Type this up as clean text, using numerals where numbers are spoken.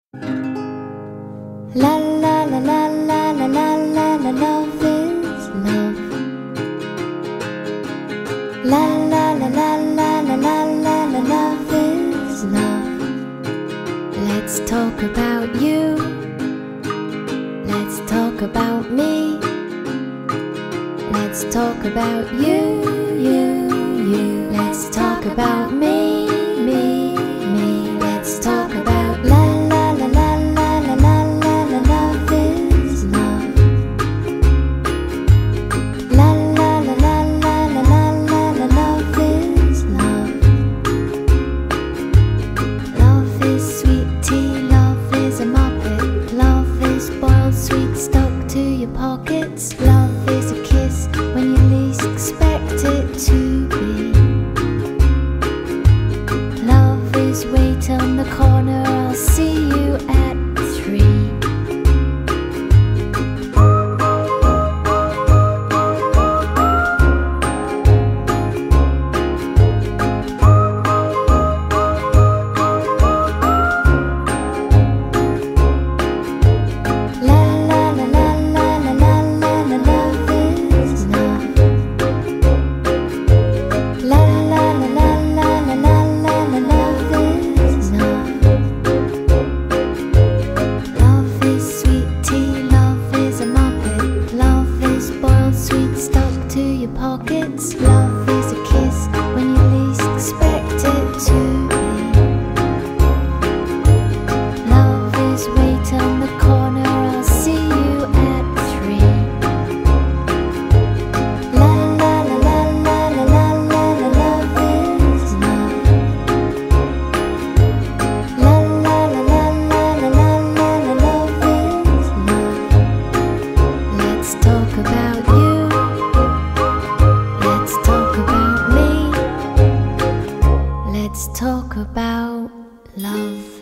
La la la la la la la la la, love is love. La la la la la la la la la, love is love. Let's talk about you. Let's talk about me. Let's talk about you, you, you. Let's talk about me, me, me. Let's talk about la la la la la la la la la, love is love. La la la la la la la la la, love is love. Love is sweet tea, love is a muppet. Love is boiled sweet stuck to your pockets. Love is a kiss when you least expect it to be. Love is wait on the corner, I'll see you at 3. La la la la la la la la la, love is love. La la la la la la la la la, love is love. Love is sweet tea, love is a muppet. Love is boiled sweet stuck to your pockets. Love is a kiss when you least expect it to be. Love is wait on the corner, I'll see you at 3. La la la la la la la la la, love is love. La la la la la la la la la, love is love. Let's talk about you. Let's talk about me. Let's talk about love.